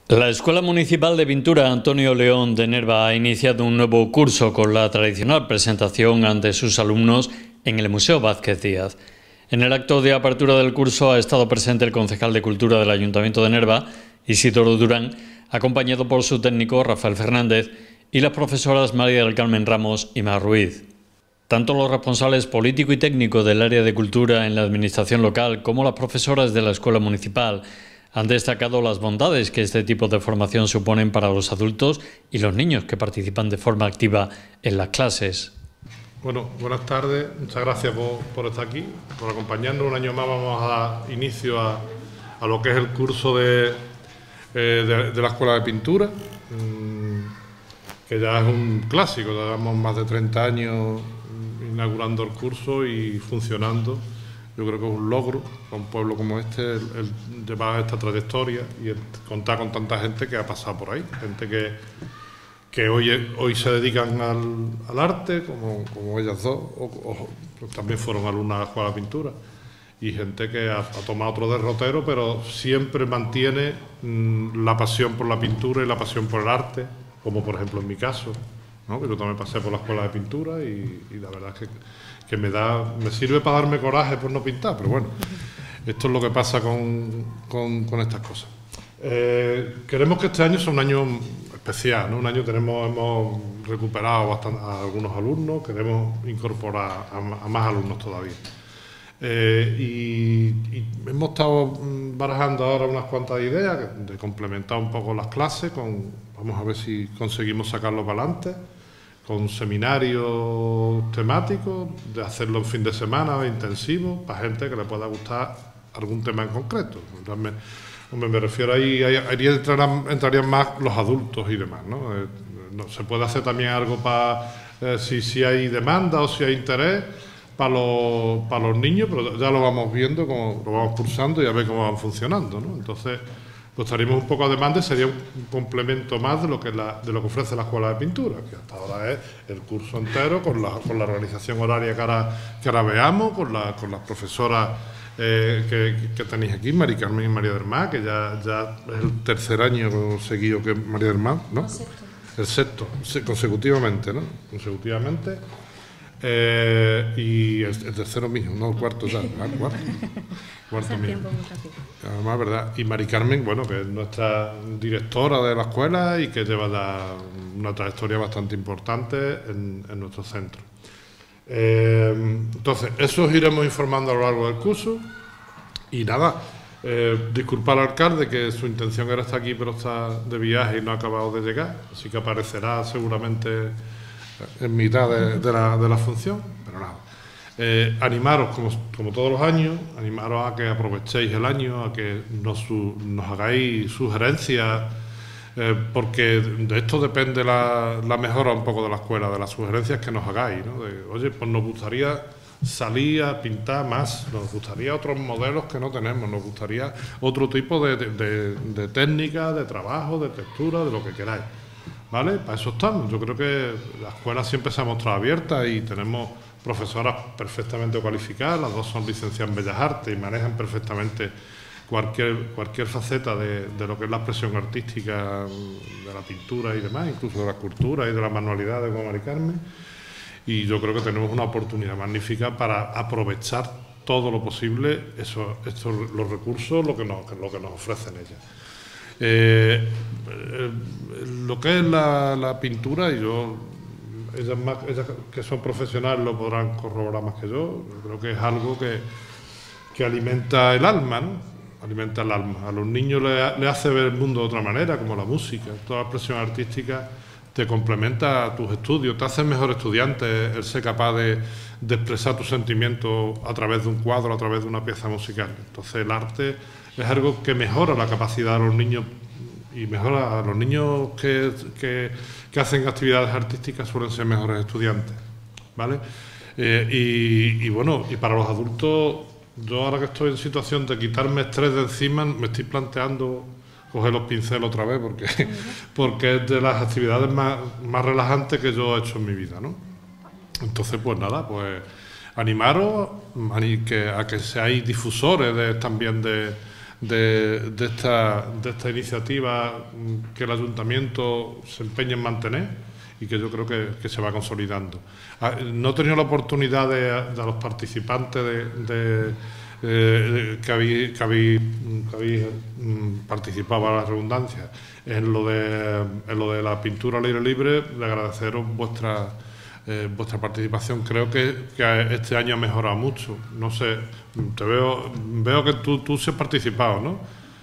La Escuela Municipal de Pintura Antonio León de Nerva ha iniciado un nuevo curso con la tradicional presentación ante sus alumnos en el Museo Vázquez Díaz. En el acto de apertura del curso ha estado presente el concejal de Cultura del Ayuntamiento de Nerva, Isidoro Durán, acompañado por su técnico Rafael Fernández y las profesoras María del Carmen Ramos y Mar Ruiz. Tanto los responsables político y técnico del área de cultura en la administración local como las profesoras de la Escuela Municipal han destacado las bondades que este tipo de formación suponen para los adultos y los niños que participan de forma activa en las clases. Bueno, buenas tardes, muchas gracias por estar aquí, por acompañarnos. Un año más vamos a dar inicio a lo que es el curso de la Escuela de Pintura, que ya es un clásico, ya llevamos más de 30 años inaugurando el curso y funcionando. Yo creo que es un logro para un pueblo como este el llevar esta trayectoria y el contar con tanta gente que ha pasado por ahí, gente que hoy se dedican al arte, como ellas dos, o también fueron alumnas de la Escuela de Pintura, y gente que ha tomado otro derrotero, pero siempre mantiene la pasión por la pintura y la pasión por el arte, como por ejemplo en mi caso, ¿no? Que yo también pasé por la Escuela de Pintura y la verdad es que me sirve para darme coraje por no pintar, pero bueno, esto es lo que pasa con estas cosas. Queremos que este año sea un año especial, ¿no? Un año hemos recuperado a algunos alumnos, queremos incorporar a más alumnos todavía. Y hemos estado barajando ahora unas cuantas ideas de complementar un poco las clases, vamos a ver si conseguimos sacarlo para adelante, con seminarios temáticos, de hacerlo en fin de semana intensivo, para gente que le pueda gustar algún tema en concreto. Me refiero ahí entrarían más los adultos y demás, ¿no? Se puede hacer también algo para, si hay demanda o si hay interés, para los niños, pero ya lo vamos viendo, como lo vamos pulsando y a ver cómo van funcionando, ¿no? Entonces, pues estaríamos un poco a demanda y sería un complemento más de lo que ofrece la Escuela de Pintura, que hasta ahora es el curso entero, con la organización horaria que ahora veamos, con las profesoras que tenéis aquí, Mari Carmen y María del Mar, que ya es el tercer año seguido que María del Mar, ¿no? El sexto, consecutivamente, ¿no? Consecutivamente. Y el tercero mío, no el cuarto ya, ¿no? Cuarto mío. Además, ¿verdad? Y Mari Carmen, bueno, que es nuestra directora de la escuela y que lleva ya una trayectoria bastante importante en nuestro centro. Entonces, eso os iremos informando a lo largo del curso. Y nada, disculpar al alcalde que su intención era estar aquí, pero está de viaje y no ha acabado de llegar, así que aparecerá seguramente en mitad de la función, pero nada. Animaros, como todos los años, animaros a que aprovechéis el año, a que nos hagáis sugerencias, porque de esto depende la mejora un poco de la escuela, de las sugerencias que nos hagáis, ¿no? Oye, pues nos gustaría salir a pintar más, nos gustaría otros modelos que no tenemos, nos gustaría otro tipo de técnica, de trabajo, de textura, de lo que queráis, ¿vale? Para eso estamos. Yo creo que la escuela siempre se ha mostrado abierta y tenemos profesoras perfectamente cualificadas, las dos son licenciadas en Bellas Artes y manejan perfectamente cualquier faceta de lo que es la expresión artística, de la pintura y demás, incluso de la escultura y de la manualidad de Mari Carmen. Y yo creo que tenemos una oportunidad magnífica para aprovechar todo lo posible los recursos, lo que nos ofrecen ellas. Lo que es la pintura, y ellas que son profesionales lo podrán corroborar más que yo creo que es algo que alimenta el alma, ¿no? Alimenta el alma. A los niños le hace ver el mundo de otra manera, como la música. Toda la expresión artística te complementa a tus estudios, te hace mejor estudiante el ser capaz de expresar tus sentimientos a través de un cuadro, a través de una pieza musical. Entonces el arte es algo que mejora la capacidad de los niños y mejora a los niños que hacen actividades artísticas, suelen ser mejores estudiantes, ¿vale? Y bueno, y para los adultos, yo ahora que estoy en situación de quitarme estrés de encima, me estoy planteando coger los pinceles otra vez, porque es de las actividades más relajantes que yo he hecho en mi vida, ¿no? Entonces, pues nada, pues animaros a que seáis difusores también de esta iniciativa que el Ayuntamiento se empeña en mantener y que yo creo que se va consolidando. No he tenido la oportunidad de los participantes que habéis participado, a la redundancia, en lo de la pintura al aire libre, de agradeceros vuestra participación. Creo que este año ha mejorado mucho. No sé, veo que tú sí has participado, ¿no?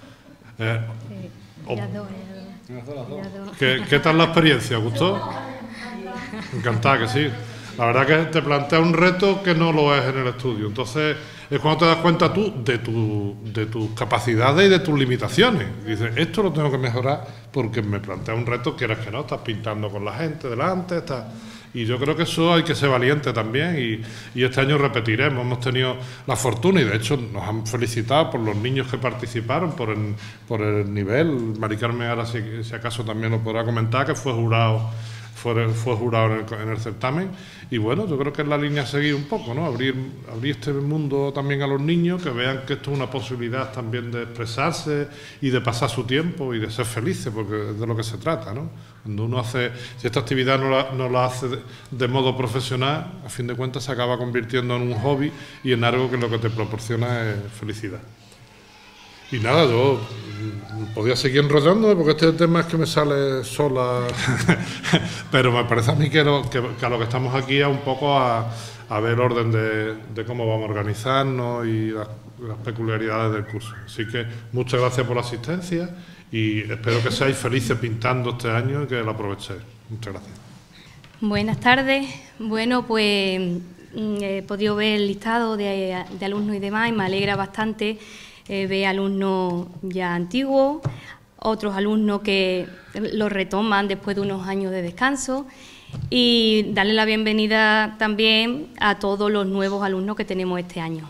¿Qué tal la experiencia? ¿Os gustó? Encantada, que sí. La verdad que te plantea un reto que no lo es en el estudio. Entonces es cuando te das cuenta tú de tus capacidades y de tus limitaciones. Y dices, esto lo tengo que mejorar porque me plantea un reto, quieras que no, estás pintando con la gente delante, y yo creo que eso hay que ser valiente también, y este año repetiremos. Hemos tenido la fortuna, y de hecho nos han felicitado por los niños que participaron, por el nivel. Mari Carmen ahora si acaso también lo podrá comentar, que fue jurado en el certamen. Y bueno, yo creo que es la línea a seguir un poco, ¿no? Abrir este mundo también a los niños, que vean que esto es una posibilidad también de expresarse y de pasar su tiempo y de ser felices, porque es de lo que se trata, ¿no? Cuando uno hace, si esta actividad no la hace de modo profesional, a fin de cuentas se acaba convirtiendo en un hobby y en algo que lo que te proporciona es felicidad. Y nada, yo podía seguir enrollándome porque este tema es que me sale sola, pero me parece a mí que a lo que estamos aquí es un poco a ver el orden de cómo vamos a organizarnos y las peculiaridades del curso. Así que muchas gracias por la asistencia y espero que seáis felices pintando este año y que lo aprovechéis. Muchas gracias. Buenas tardes. Bueno, pues he podido ver el listado de alumnos y demás y me alegra bastante. Ve alumnos ya antiguos, otros alumnos que lo retoman después de unos años de descanso, y darle la bienvenida también a todos los nuevos alumnos que tenemos este año.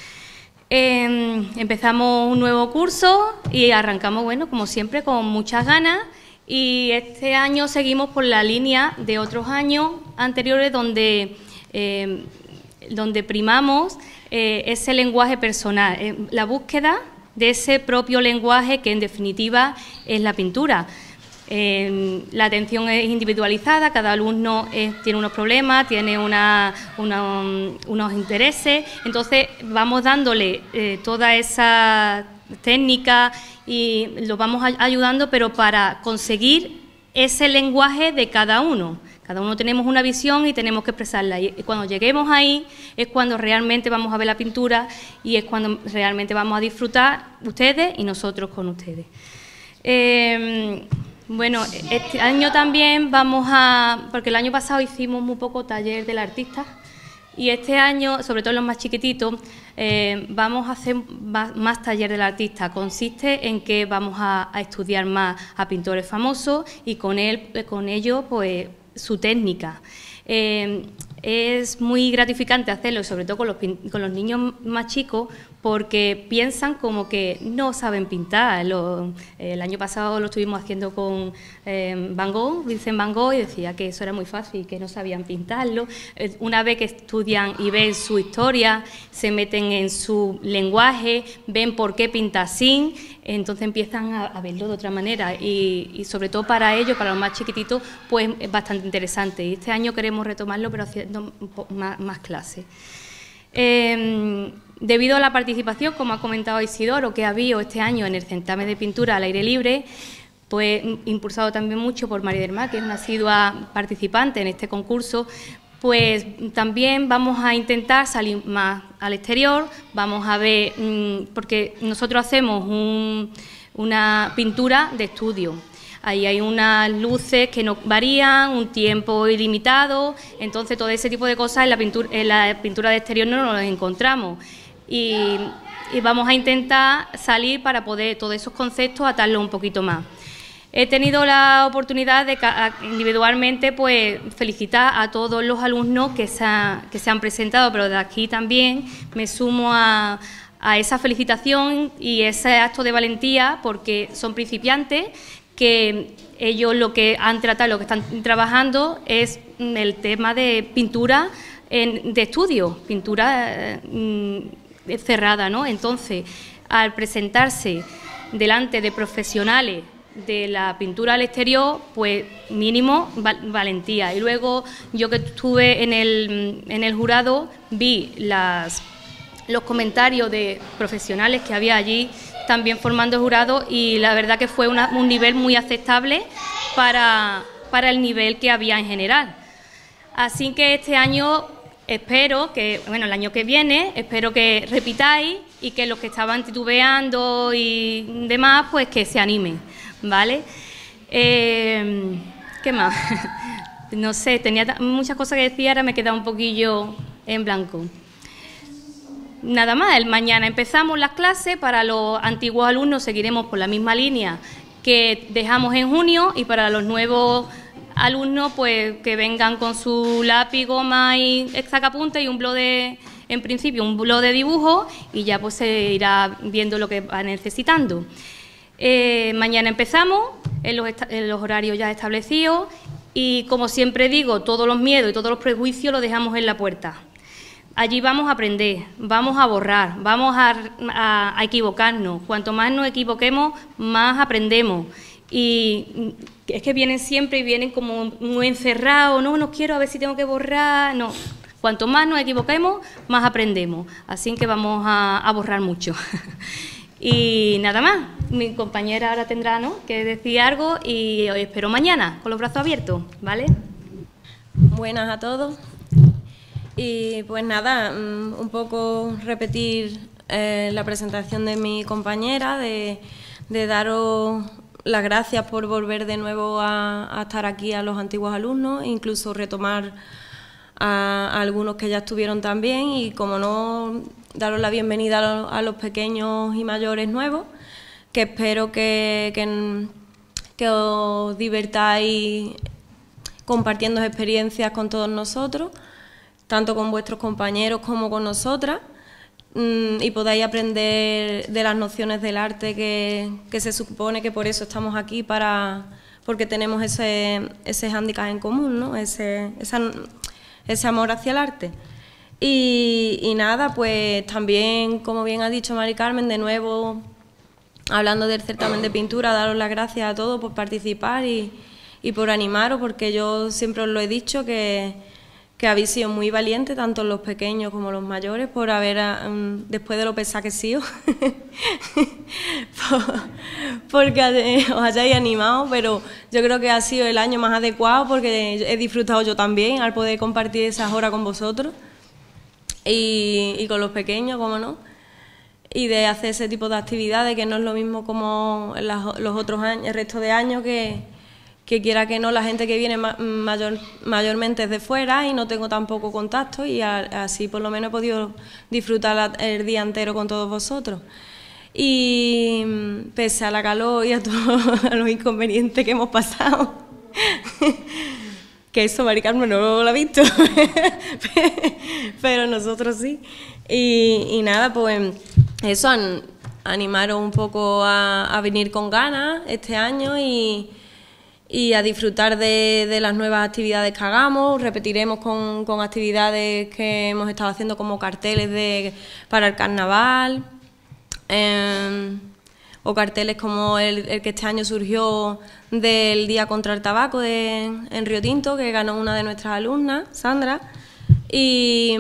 Empezamos un nuevo curso y arrancamos, bueno, como siempre, con muchas ganas, y este año seguimos por la línea de otros años anteriores donde primamos ese lenguaje personal, la búsqueda de ese propio lenguaje que en definitiva es la pintura. La atención es individualizada, cada alumno tiene unos problemas, tiene unos intereses, entonces vamos dándole toda esa técnica y lo vamos ayudando, pero para conseguir ese lenguaje de cada uno. Cada uno tenemos una visión y tenemos que expresarla, y cuando lleguemos ahí es cuando realmente vamos a ver la pintura y es cuando realmente vamos a disfrutar ustedes y nosotros con ustedes. Bueno, este año también porque el año pasado hicimos muy poco taller del artista, y este año, sobre todo los más chiquititos, vamos a hacer más taller del artista. Consiste en que vamos a estudiar más a pintores famosos y con ello pues su técnica. Es muy gratificante hacerlo, sobre todo con los niños más chicos, porque piensan como que no saben pintar. El año pasado lo estuvimos haciendo con Van Gogh, Vincent Van Gogh, y decía que eso era muy fácil, que no sabían pintarlo. Una vez que estudian y ven su historia, se meten en su lenguaje, ven por qué pinta así, entonces empiezan a verlo de otra manera, y sobre todo para ellos, para los más chiquititos, pues es bastante interesante. Y este año queremos retomarlo, pero haciendo más clases. Debido a la participación, como ha comentado Isidoro, que ha habido este año en el certamen de pintura al aire libre, pues impulsado también mucho por María del Mar, que es una asidua participante en este concurso, pues también vamos a intentar salir más al exterior. Vamos a ver, porque nosotros hacemos una pintura de estudio. Ahí hay unas luces que no varían, un tiempo ilimitado, entonces todo ese tipo de cosas en la pintura de exterior no nos encontramos. Y vamos a intentar salir para poder todos esos conceptos atarlos un poquito más. He tenido la oportunidad de individualmente pues felicitar a todos los alumnos que se han presentado, pero de aquí también me sumo a esa felicitación y ese acto de valentía, porque son principiantes, que ellos lo que han tratado, lo que están trabajando es el tema de pintura de estudio, pintura cerrada, ¿no? Entonces, al presentarse delante de profesionales de la pintura al exterior, pues mínimo valentía. Y luego yo que estuve en el jurado vi los comentarios de profesionales que había allí también formando el jurado, y la verdad que fue un nivel muy aceptable para el nivel que había en general. Así que este año espero que, bueno, el año que viene, espero que repitáis y que los que estaban titubeando y demás, pues que se animen, ¿vale? ¿Qué más? No sé, tenía muchas cosas que decir, ahora me he quedado un poquillo en blanco. Nada más, mañana empezamos las clases. Para los antiguos alumnos seguiremos por la misma línea que dejamos en junio, y para los nuevos alumnos, pues que vengan con su lápiz, goma y sacapuntas y un blog en principio un blog de dibujo, y ya pues se irá viendo lo que va necesitando. Mañana empezamos en los horarios ya establecidos, y como siempre digo, todos los miedos y todos los prejuicios los dejamos en la puerta. Allí vamos a aprender, vamos a borrar, vamos a equivocarnos. Cuanto más nos equivoquemos, más aprendemos. Y es que vienen siempre y vienen como muy encerrados, no quiero, a ver si tengo que borrar, no. Cuanto más nos equivoquemos, más aprendemos. Así que vamos a borrar mucho. Y nada más, mi compañera ahora tendrá, ¿no?, que decir algo, y os espero mañana con los brazos abiertos, ¿vale? Buenas a todos. Y pues nada, un poco repetir la presentación de mi compañera, de daros las gracias por volver de nuevo a estar aquí a los antiguos alumnos, incluso retomar a algunos que ya estuvieron también, y como no, daros la bienvenida a los pequeños y mayores nuevos, que espero que os divertáis compartiendo experiencias con todos nosotros, tanto con vuestros compañeros como con nosotras, y podáis aprender de las nociones del arte que se supone que por eso estamos aquí, porque tenemos ese hándicap en común, ¿no?, ese amor hacia el arte. Y nada, pues también, como bien ha dicho Mari Carmen, de nuevo, hablando del certamen de pintura, daros las gracias a todos por participar y por animaros, porque yo siempre os lo he dicho, que habéis sido muy valientes, tanto los pequeños como los mayores, por haber, después de lo pesado que he sido, porque os hayáis animado, pero yo creo que ha sido el año más adecuado, porque he disfrutado yo también al poder compartir esas horas con vosotros y con los pequeños, como no, y de hacer ese tipo de actividades, que no es lo mismo como los otros años, el resto de años, que quiera que no, la gente que viene mayormente es de fuera y no tengo tampoco contacto, y así por lo menos he podido disfrutar el día entero con todos vosotros. Y pese a la calor y a todos los inconvenientes que hemos pasado, que eso Mari Carmen no lo ha visto, pero nosotros sí. Y nada, pues eso, animaros un poco a venir con ganas este año y a disfrutar de las nuevas actividades que hagamos. Repetiremos con actividades que hemos estado haciendo, como carteles para el carnaval, o carteles como el que este año surgió del Día contra el Tabaco en Río Tinto, que ganó una de nuestras alumnas, Sandra, y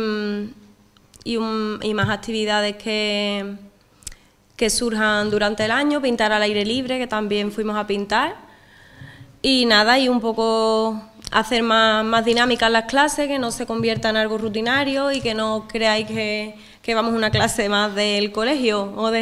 más actividades que surjan durante el año. Pintar al aire libre, que también fuimos a pintar. Y nada, y un poco hacer más dinámicas las clases, que no se convierta en algo rutinario y que no creáis que vamos a una clase más del colegio o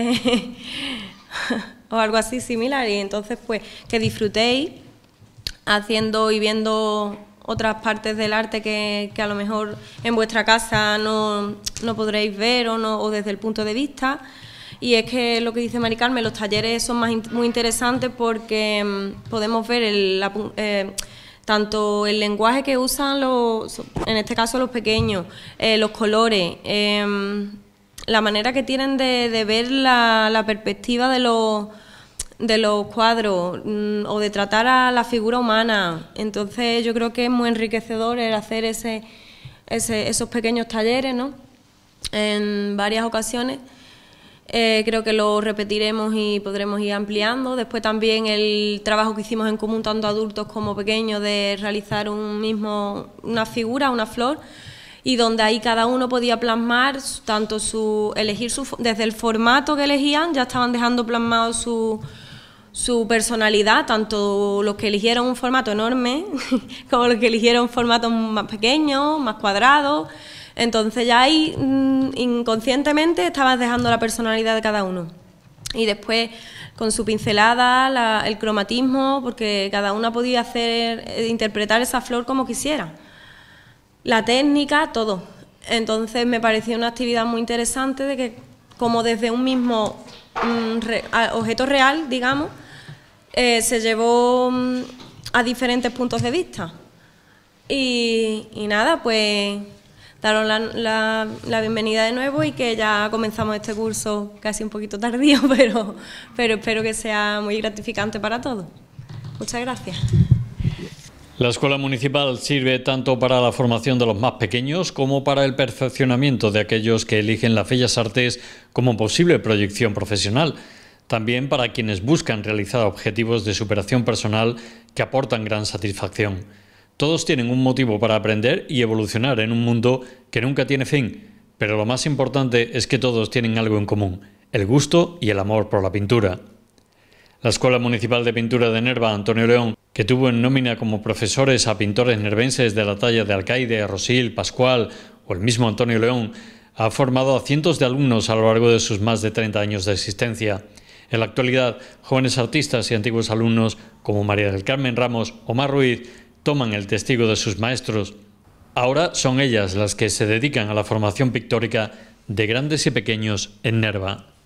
algo así similar. Y entonces, pues, que disfrutéis haciendo y viendo otras partes del arte que a lo mejor en vuestra casa no podréis ver o desde el punto de vista. Y es que lo que dice Mari Carmen, los talleres son muy interesantes, porque podemos ver tanto el lenguaje que usan en este caso los pequeños, los colores, la manera que tienen de ver la perspectiva de los cuadros, o de tratar a la figura humana. Entonces yo creo que es muy enriquecedor el hacer esos pequeños talleres, ¿no?, en varias ocasiones. Creo que lo repetiremos y podremos ir ampliando. Después también el trabajo que hicimos en común, tanto adultos como pequeños, de realizar una figura, una flor, y donde ahí cada uno podía plasmar tanto desde el formato que elegían, ya estaban dejando plasmado su personalidad, tanto los que eligieron un formato enorme como los que eligieron formatos más pequeños, más cuadrados. Entonces ya ahí inconscientemente estabas dejando la personalidad de cada uno. Y después con su pincelada, el cromatismo, porque cada una podía interpretar esa flor como quisiera. La técnica, todo. Entonces me pareció una actividad muy interesante de que como desde un mismo objeto real, digamos, se llevó a diferentes puntos de vista. Y nada, pues daros la bienvenida de nuevo y que ya comenzamos este curso casi un poquito tardío, pero espero que sea muy gratificante para todos. Muchas gracias. La Escuela Municipal sirve tanto para la formación de los más pequeños como para el perfeccionamiento de aquellos que eligen las bellas artes como posible proyección profesional. También para quienes buscan realizar objetivos de superación personal que aportan gran satisfacción. Todos tienen un motivo para aprender y evolucionar en un mundo que nunca tiene fin, pero lo más importante es que todos tienen algo en común, el gusto y el amor por la pintura. La Escuela Municipal de Pintura de Nerva, Antonio León, que tuvo en nómina como profesores a pintores nervenses de la talla de Alcaide, Rosil, Pascual o el mismo Antonio León, ha formado a cientos de alumnos a lo largo de sus más de 30 años de existencia. En la actualidad, jóvenes artistas y antiguos alumnos como María del Carmen Ramos o Mar Ruiz toman el testigo de sus maestros. Ahora son ellas las que se dedican a la formación pictórica de grandes y pequeños en Nerva.